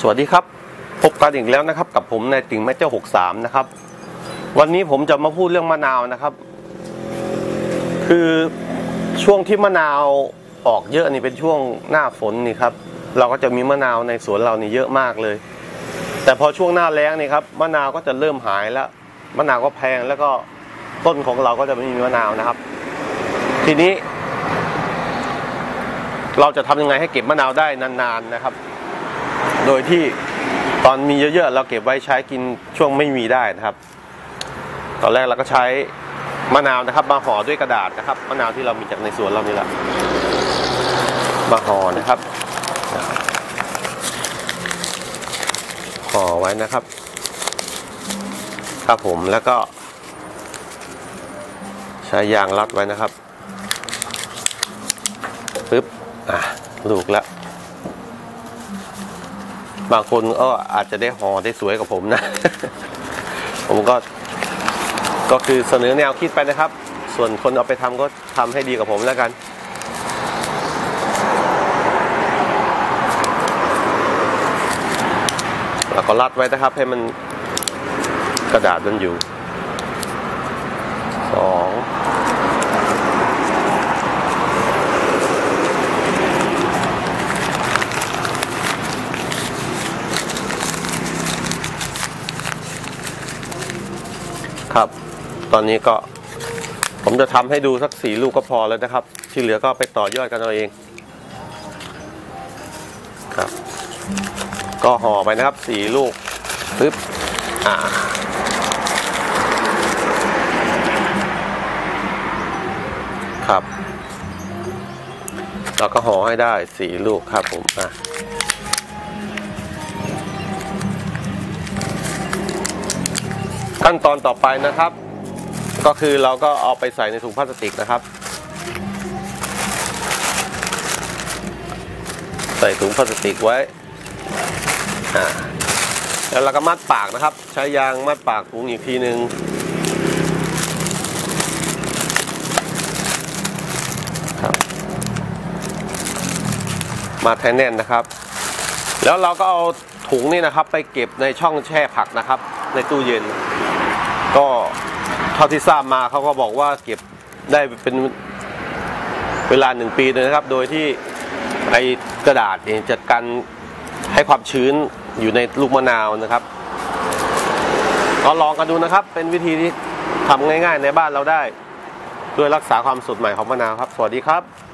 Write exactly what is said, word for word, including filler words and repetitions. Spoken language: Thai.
สวัสดีครับพบกันอีกแล้วนะครับกับผมนายติ่งแม่เจ้าหกสามนะครับวันนี้ผมจะมาพูดเรื่องมะนาวนะครับคือช่วงที่มะนาวออกเยอะนี่เป็นช่วงหน้าฝนนี่ครับเราก็จะมีมะนาวในสวนเรานี่เยอะมากเลยแต่พอช่วงหน้าแล้งนี่ครับมะนาวก็จะเริ่มหายแล้วมะนาวก็แพงแล้วก็ต้นของเราก็จะไม่มีมะนาวนะครับทีนี้เราจะทำยังไงให้เก็บมะนาวได้นานๆนะครับโดยที่ตอนมีเยอะๆเราเก็บไว้ใช้กินช่วงไม่มีได้นะครับตอนแรกเราก็ใช้มะนาวนะครับมาห่อด้วยกระดาษนะครับมะนาวที่เรามีจากในสวนเรานี่แหละมาห่อนะครับห่อไว้นะครับครับผมแล้วก็ใช้ยางรัดไว้นะครับปึ๊บอ่ะลูกแล้วบางคนก็อาจจะได้ห่อได้สวยกว่าผมนะ ผมก็ก็คือเสนอแนวคิดไปนะครับส่วนคนเอาไปทำก็ทำให้ดีกับผมแล้วกันแล้วก็รัดไว้นะครับให้มันกระดาษมันอยู่สองครับตอนนี้ก็ผมจะทำให้ดูสักสี่ลูกก็พอแล้วนะครับที่เหลือก็ไปต่อยอดกันเอาเองครับก็ห่อไปนะครับสี่ลูกปึ๊บอ่าครับเราก็ห่อให้ได้สี่ลูกครับผมอ่ะขั้นตอนต่อไปนะครับก็คือเราก็เอาไปใส่ในถุงพลาสติกนะครับใส่ถุงพลาสติกไว้อ่าแล้วเราก็มัดปากนะครับใช้ยางมัดปากถุงอีกทีนึงครับมาแทนแน่นนะครับแล้วเราก็เอาถุงนี่นะครับไปเก็บในช่องแช่ผักนะครับในตู้เย็นก็เท่าที่ทราบมาเขาก็บอกว่าเก็บได้เป็นเวลาหนึ่งปีเลยนะครับโดยที่ไอ้กระดาษเนี่ยจัดการให้ความชื้นอยู่ในลูกมะนาวนะครับก็ลองกันดูนะครับเป็นวิธีที่ทำง่ายๆในบ้านเราได้ด้วยรักษาความสดใหม่ของมะนาวครับสวัสดีครับ